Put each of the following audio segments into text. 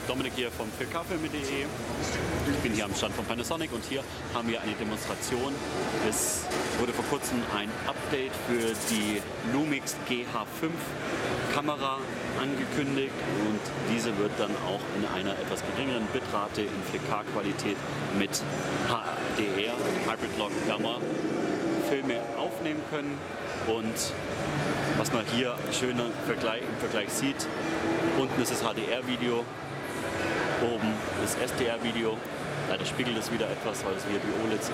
Dominik hier vom 4K-Filme.de. Ich bin hier am Stand von Panasonic und hier haben wir eine Demonstration. Es wurde vor kurzem ein Update für die Lumix GH5 Kamera angekündigt und diese wird dann auch in einer etwas geringeren Bitrate in 4K-Qualität mit HDR, Hybrid Lock Gamma, Filme aufnehmen können. Und was man hier schön im Vergleich sieht, unten ist das HDR-Video, oben das SDR-Video. Leider spiegelt es wieder etwas, weil es wieder die OLEDs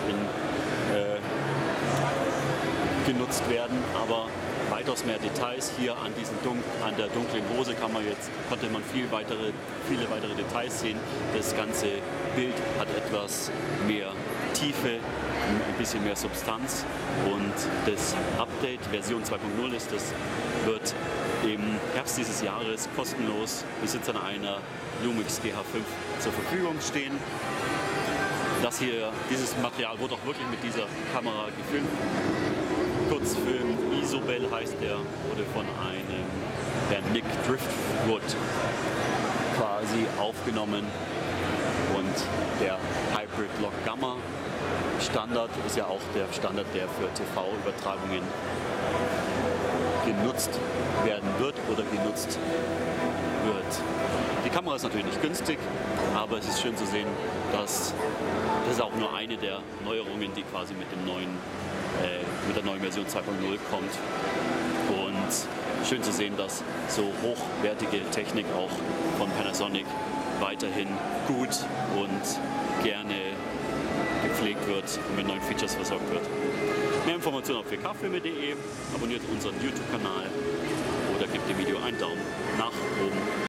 genutzt werden, aber weitaus mehr Details hier an der dunklen Hose konnte man viele weitere Details sehen. Das ganze Bild hat etwas mehr Tiefe, ein bisschen mehr Substanz und das Update Version 2.0 wird im Herbst dieses Jahres kostenlos Besitzern einer Lumix GH5 zur Verfügung stehen. Dieses Material wurde auch wirklich mit dieser Kamera gefilmt. Kurzfilm Isobel heißt der, wurde von der Nick Driftwood quasi aufgenommen und der Hybrid Lock Gamma Standard ist ja auch der Standard, der für TV-Übertragungen genutzt werden wird oder genutzt wird. Die Kamera ist natürlich nicht günstig, aber es ist schön zu sehen, dass das ist auch nur eine der Neuerungen, die quasi mit der neuen Version 2.0 kommt. Und schön zu sehen, dass so hochwertige Technik auch von Panasonic weiterhin gut und gerne gepflegt wird und mit neuen Features versorgt wird. Mehr Informationen auf 4kfilme.de, abonniert unseren YouTube-Kanal oder gebt dem Video einen Daumen nach oben.